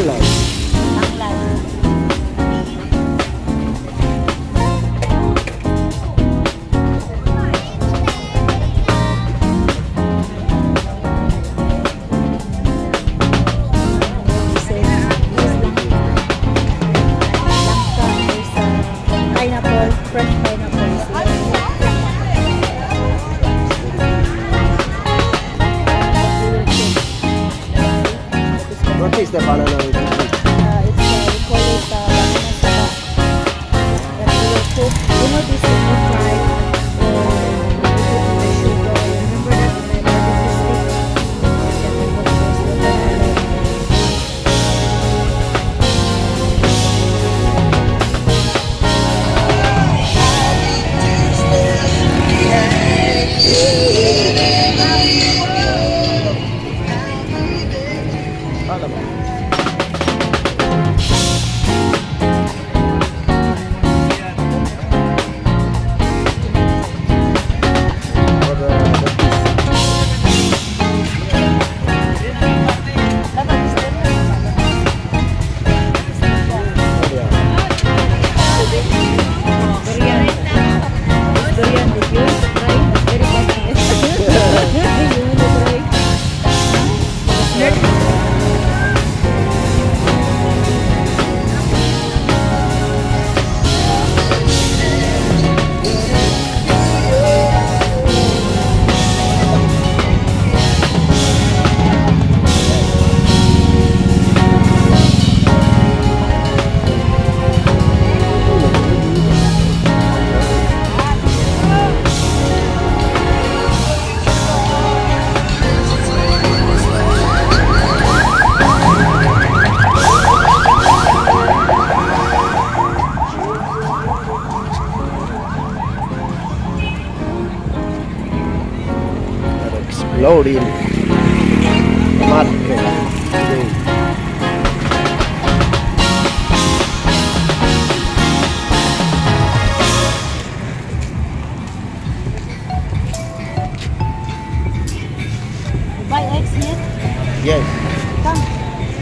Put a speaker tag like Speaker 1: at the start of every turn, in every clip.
Speaker 1: Tanglad.
Speaker 2: Fresh pineapple.
Speaker 1: What is the banana with it?
Speaker 2: We call it banana saba. That we will cook. You know this is we fry or we put in the sugar. Remember that in the barbecue stick? And we put those in the banana.
Speaker 1: Exploding market today.
Speaker 2: Buy eggs yet?
Speaker 1: Yes.
Speaker 2: Come.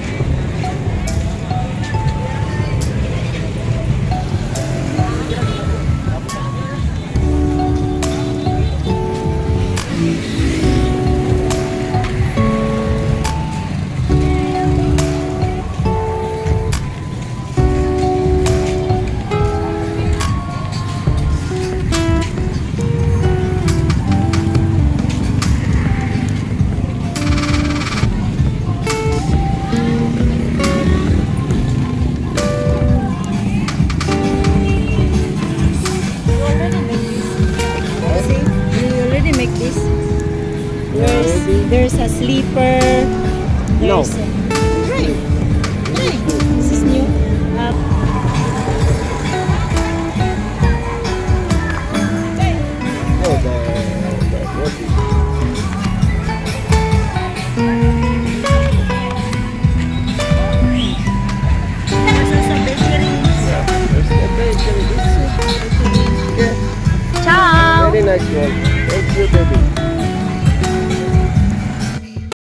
Speaker 2: There's a sleeper.
Speaker 1: No.
Speaker 2: Try. This is new.
Speaker 1: Oh, what is it?
Speaker 2: Ciao.
Speaker 1: Very nice one. Thank you, baby.